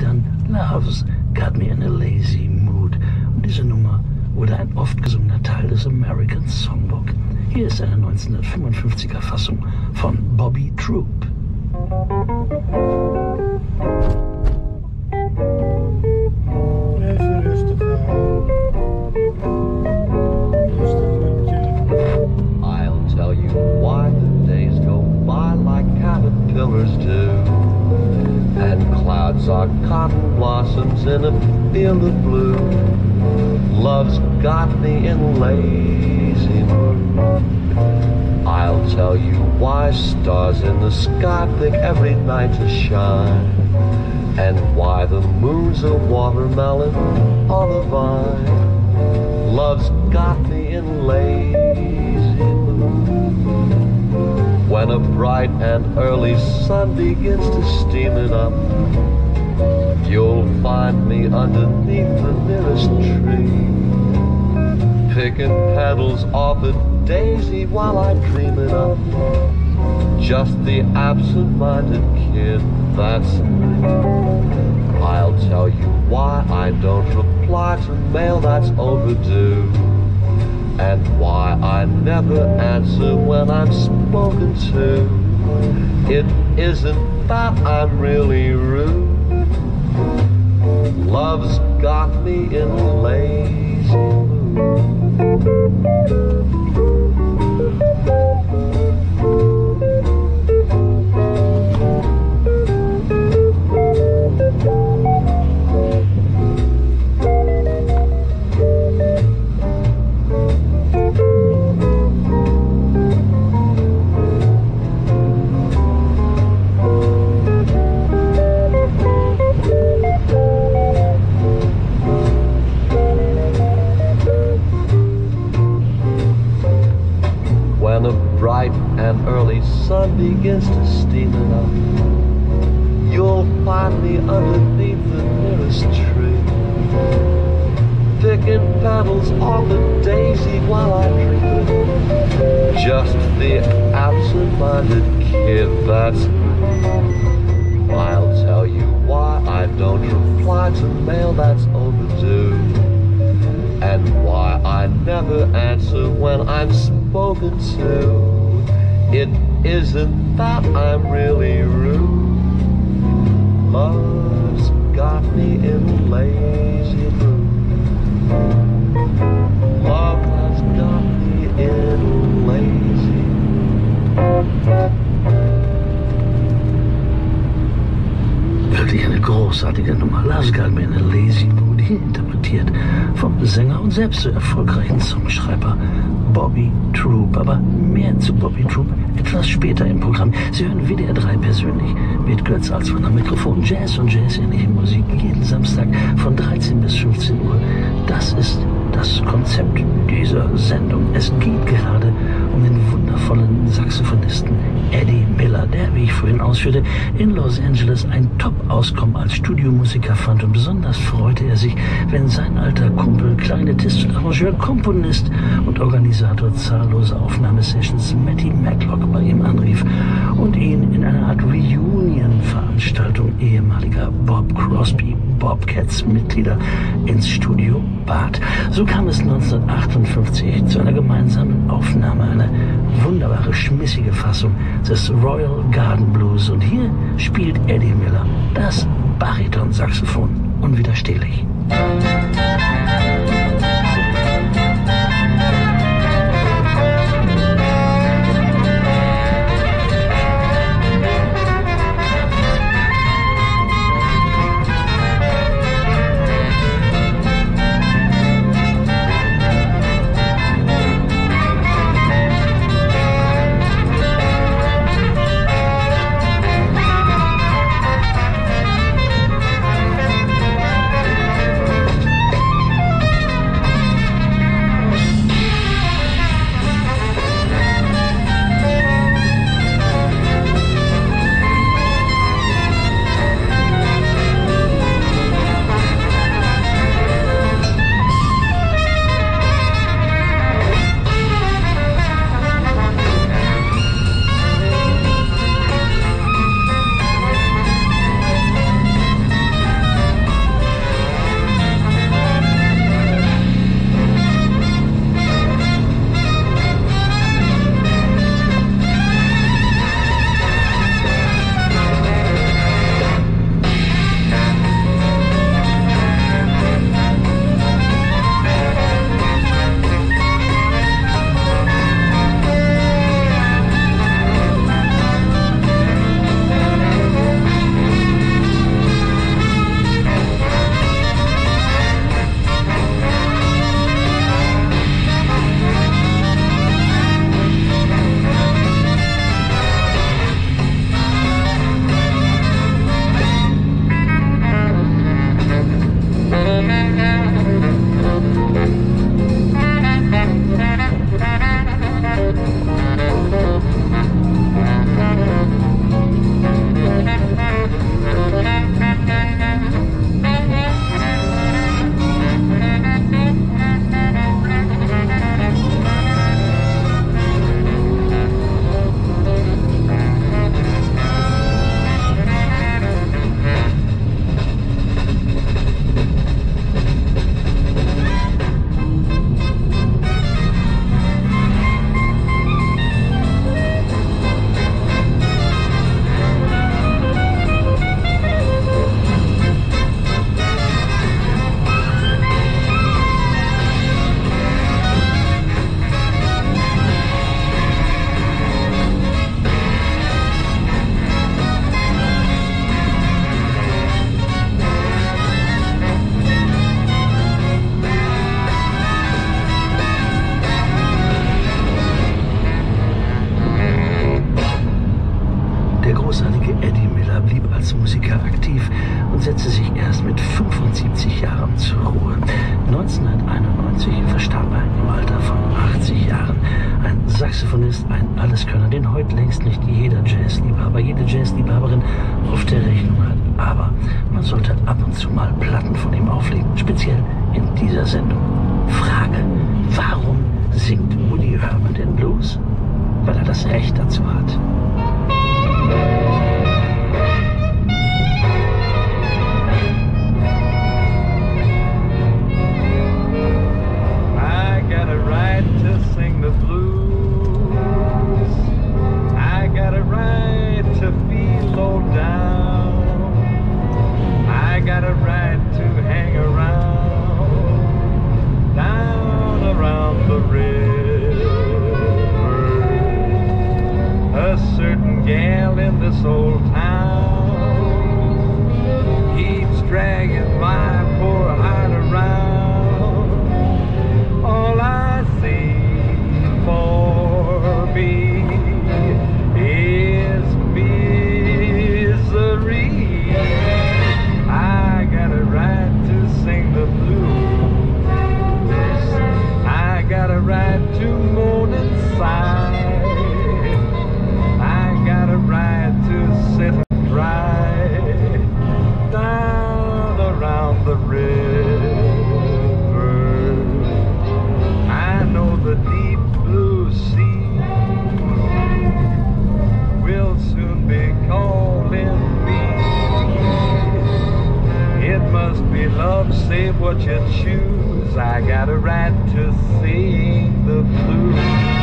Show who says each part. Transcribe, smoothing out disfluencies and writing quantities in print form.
Speaker 1: dann Love's Got Me in a Lazy Mood. Und diese Nummer wurde ein oft gesungener Teil des American Songbook. Hier ist eine 1955er Fassung von Bobby Troup.
Speaker 2: I'll tell you why the days go by like caterpillars do, and clouds are cotton blossoms in a field of blue. Love's got me in lazy mood. I'll tell you why stars in the sky pick every night to shine, and why the moon's a watermelon on a vine. Love's got me in lazy mood. When a bright and early sun begins to steam it up, you'll find me underneath the nearest tree, picking petals off a daisy while I dream it up. Just the absent-minded kid, that's me. I'll tell you why I don't reply to mail that's overdue, and why I never answer when I'm spoken to. It isn't that I'm really rude. Love's got me in a lazy mood. When a bright and early sun begins to steam it up, you'll find me underneath the nearest tree, picking petals off a daisy while I dream it. Just the absent-minded kid, that's me. I'll tell you why I don't reply to mail that's overdue, and why I never answer when I'm spoken to. It isn't that I'm really rude. Love's got me in lazy mood. Love has got me in lazy mood.
Speaker 1: Wirklich eine großartige Nummer. Love's Got Me in a Lazy Mood, hier interpretiert vom Sänger und selbst so erfolgreichen Songschreiber Bobby Troup. Aber mehr zu Bobby Troup etwas später im Programm. Sie hören WDR 3 persönlich mit Götz Alsmann am Mikrofon. Jazz und Jazz-ähnliche Musik jeden Samstag von 13 bis 15 Uhr. Das ist das Konzept dieser Sendung. Es geht gerade um den wundervollen Saxophonisten Eddie Miller, der, wie ich vorhin ausführte, in Los Angeles ein Top-Auskommen als Studiomusiker fand, und besonders freute er sich, wenn sein alter Kumpel, Klarinettist und Arrangeur, Komponist und Organisator zahlloser Aufnahmesessions Matty Matlock bei ihm anrief und ihn in einer Art Reunion-Veranstaltung ehemaliger Bob Crosby Bobcats-Mitglieder ins Studio bat. So kam es 1958 zu einer gemeinsamen Aufnahme, eine wunderbare, schmissige Fassung des Royal Garden Blues. Und hier spielt Eddie Miller das Bariton-Saxophon unwiderstehlich. sich erst mit 75 Jahren zur Ruhe. 1991 verstarb er im Alter von 80 Jahren. Ein Saxophonist, ein Alleskönner, den heute längst nicht jeder Jazzliebhaber, jede Jazzliebhaberin auf der Rechnung hat. Aber man sollte ab und zu mal Platten von ihm auflegen, speziell in dieser Sendung. Frage: Warum singt Woody Herman den Blues? Weil er das Recht dazu hat.
Speaker 3: I got a right to sing the blues. I got a right to feel low down. I got a right to hang around, down around the river. A certain gal in this old town keeps dragging my poor heart around. All I see for me is misery. I got a right to sing the blues. I got a right to moan and sigh. I got a right to sit and cry down around the river. I know the deep blue sea will soon be calling me. It must be love, say what you choose. I got a right to sing the blues.